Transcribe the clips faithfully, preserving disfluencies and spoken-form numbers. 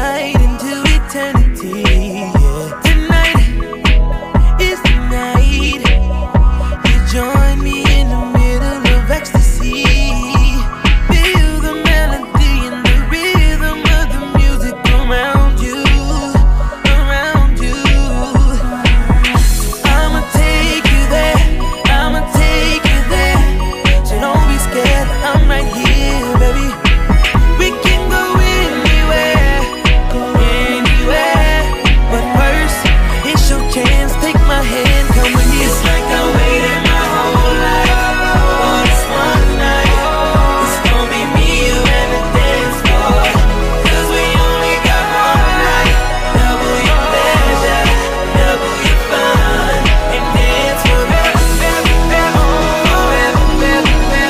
night into eternity. Yeah. Tonight is the night. You join me in the middle of ecstasy. Feel the melody and the rhythm of the music around you, around you. I'ma take you there, I'ma take you there. So don't be scared, I'm right here, baby. We can go anywhere, go anywhere. But first, it's your chance, take my hand, come with me. It's like I waited my whole life for this one night. It's gonna be me, you, and the dance floor. Cause we only got one night. Double your pleasure, double your fun, and dance forever, forever, forever, forever,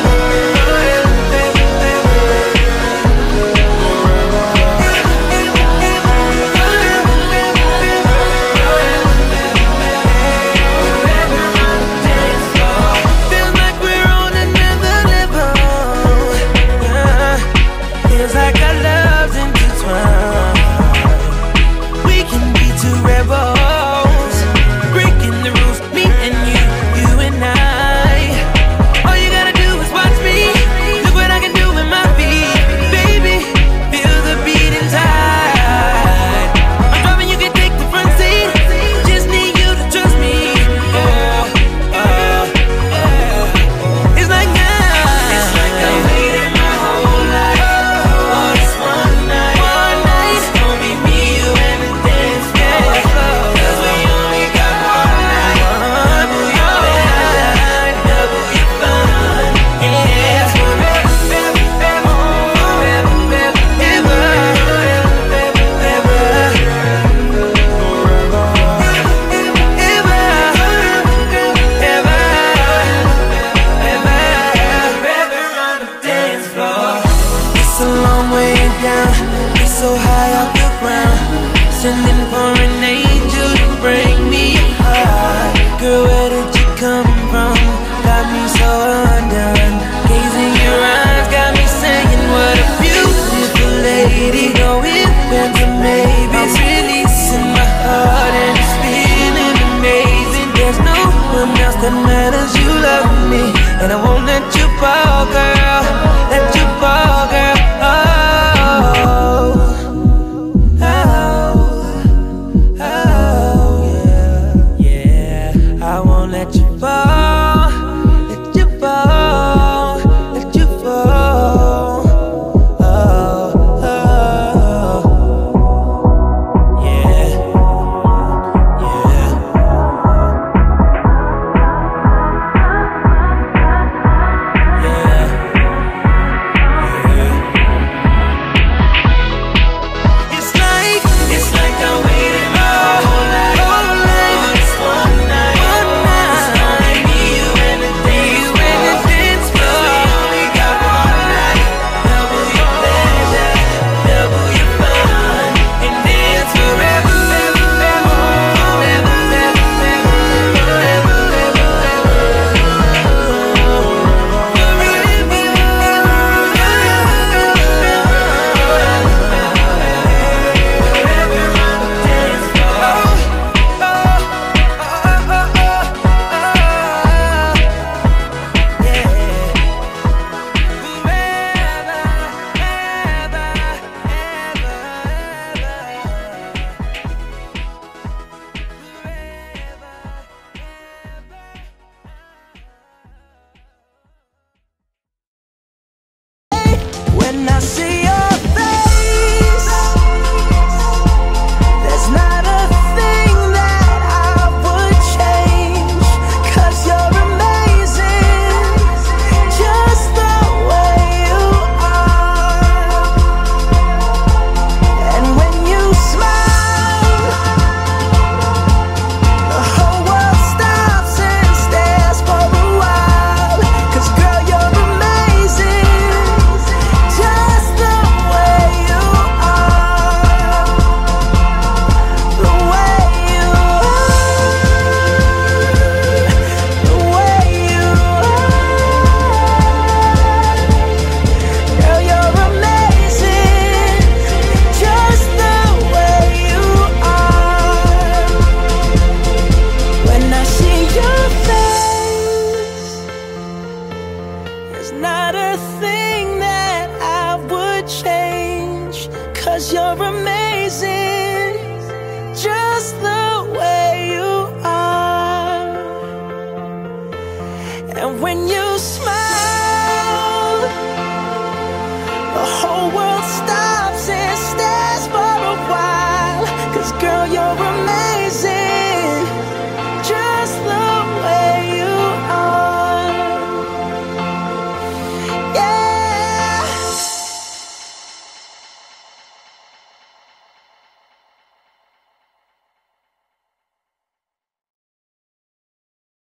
feels like we're on another level. Yeah. Feels like our love's intertwined. We can be two rebels, breaking the rules, me and you, you and I. All you gotta do is watch me. Look what I can do with my feet, baby. Feel the beat inside. I'm driving, you can take the front seat. Just need you to trust me. Oh, oh, oh. It's like now. It's like I waited my whole life for this one night. One night. It's gonna be me, you, and the dance floor. Cause we only got one night. Double your pleasure, double your fun. Yeah, it's forever, forever, forever, forever, it's a long way down, it's so high off the ground, sending